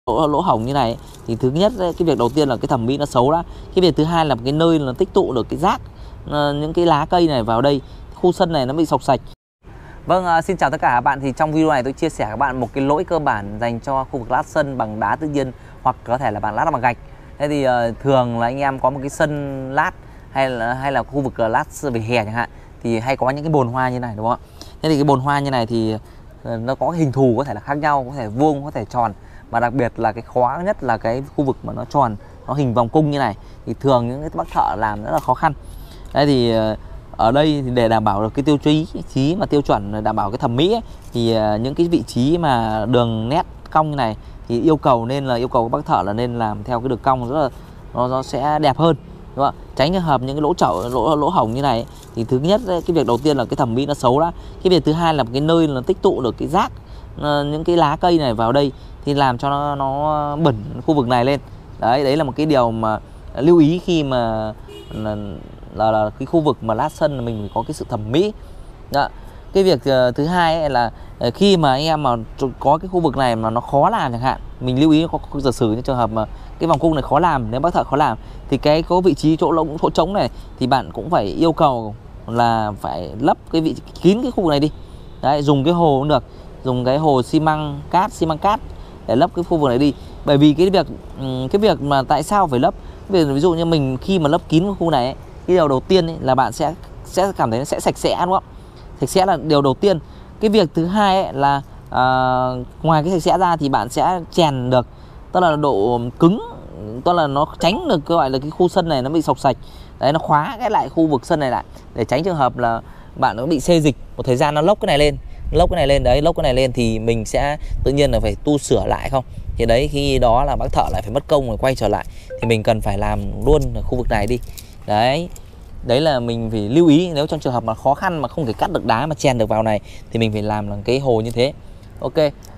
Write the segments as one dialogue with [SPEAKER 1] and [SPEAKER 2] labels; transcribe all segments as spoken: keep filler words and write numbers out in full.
[SPEAKER 1] lỗ, lỗ hổng như này thì thứ nhất cái việc đầu tiên là cái thẩm mỹ nó xấu đã. Cái việc thứ hai là cái nơi nó tích tụ được cái rác, những cái lá cây này vào đây, khu sân này nó bị sộc sạch. Vâng, uh, xin chào tất cả các bạn. Thì trong video này tôi chia sẻ các bạn một cái lỗi cơ bản dành cho khu vực lát sân bằng đá tự nhiên hoặc có thể là bạn lát bằng gạch. Thế thì uh, thường là anh em có một cái sân lát hay là hay là khu vực uh, lát về hè chẳng hạn thì hay có những cái bồn hoa như này, đúng không ạ? Thế thì cái bồn hoa như này thì uh, nó có hình thù có thể là khác nhau, có thể vuông, có thể tròn, mà đặc biệt là cái khó nhất là cái khu vực mà nó tròn, nó hình vòng cung như này thì thường những cái bác thợ làm rất là khó khăn. Đây thì uh, ở đây thì để đảm bảo được cái tiêu chí chí mà tiêu chuẩn đảm bảo cái thẩm mỹ ấy, thì những cái vị trí mà đường nét cong như này thì yêu cầu nên là yêu cầu các bác thợ là nên làm theo cái đường cong rất là nó, nó sẽ đẹp hơn, đúng không ạ? Tránh trường hợp những cái lỗ chậu lỗ lỗ hổng như này thì thứ nhất cái việc đầu tiên là cái thẩm mỹ nó xấu đã. Cái việc thứ hai là cái nơi nó tích tụ được cái rác, những cái lá cây này vào đây thì làm cho nó nó bẩn khu vực này lên. Đấy, đấy là một cái điều mà lưu ý khi mà là, là, là cái khu vực mà lát sân mình có cái sự thẩm mỹ. Đó. Cái việc uh, thứ hai ấy là uh, khi mà anh em mà có cái khu vực này mà nó khó làm chẳng hạn, mình lưu ý có, có giả sử những trường hợp mà cái vòng cung này khó làm, nếu bác thợ khó làm thì cái có vị trí chỗ lông chỗ trống này thì bạn cũng phải yêu cầu là phải lấp cái vị kín cái khu vực này đi. Đấy, dùng cái hồ cũng được, dùng cái hồ xi măng cát xi măng cát để lấp cái khu vực này đi. Bởi vì cái việc cái việc mà tại sao phải lấp, ví dụ như mình khi mà lấp kín cái khu này ấy, cái điều đầu tiên ấy là bạn sẽ sẽ cảm thấy nó sẽ sạch sẽ, đúng không? Sạch sẽ là điều đầu tiên. Cái việc thứ hai ấy là à, ngoài cái sạch sẽ ra thì bạn sẽ chèn được, tức là độ cứng, tức là nó tránh được gọi là cái khu sân này nó bị sộc sạch. Đấy, nó khóa cái lại khu vực sân này lại để tránh trường hợp là bạn nó bị xê dịch một thời gian, nó lốc cái này lên, lốc cái này lên đấy, lốc cái này lên thì mình sẽ tự nhiên là phải tu sửa lại không? Thì đấy, khi đó là bác thợ lại phải mất công rồi quay trở lại thì mình cần phải làm luôn ở khu vực này đi. Đấy. Đấy là mình phải lưu ý, nếu trong trường hợp mà khó khăn mà không thể cắt được đá mà chèn được vào này thì mình phải làm là cái hồ như thế. Ok.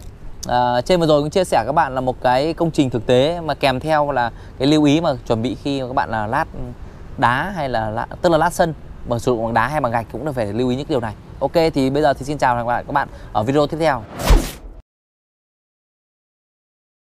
[SPEAKER 1] À, trên vừa rồi cũng chia sẻ các bạn là một cái công trình thực tế mà kèm theo là cái lưu ý mà chuẩn bị khi các bạn là lát đá hay là lát, tức là lát sân bằng sử dụng bằng đá hay bằng gạch cũng phải lưu ý những điều này. Ok, thì bây giờ thì xin chào và hẹn gặp lại các bạn ở video tiếp theo.